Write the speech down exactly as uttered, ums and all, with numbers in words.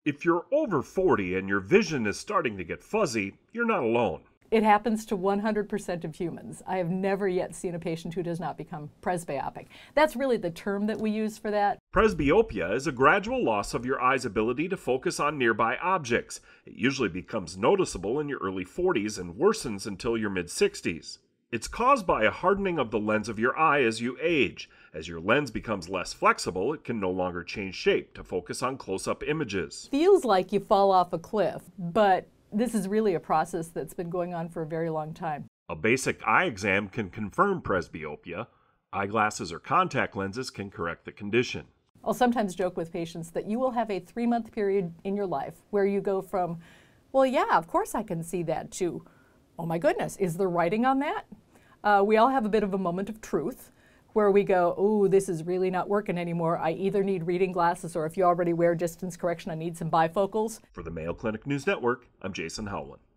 If you're over forty and your vision is starting to get fuzzy, you're not alone. It happens to one hundred percent of humans. I have never yet seen a patient who does not become presbyopic. That's really the term that we use for that. Presbyopia is a gradual loss of your eye's ability to focus on nearby objects. It usually becomes noticeable in your early forties and worsens until your mid-sixties. It's caused by a hardening of the lens of your eye as you age. As your lens becomes less flexible, it can no longer change shape to focus on close-up images. Feels like you fall off a cliff, but this is really a process that's been going on for a very long time. A basic eye exam can confirm presbyopia. Eyeglasses or contact lenses can correct the condition. I'll sometimes joke with patients that you will have a three-month period in your life where you go from, well, yeah, of course I can see that, to, oh my goodness, is there writing on that? Uh, we all have a bit of a moment of truth where we go, oh, this is really not working anymore. I either need reading glasses, or if you already wear distance correction, I need some bifocals. For the Mayo Clinic News Network, I'm Jason Howland.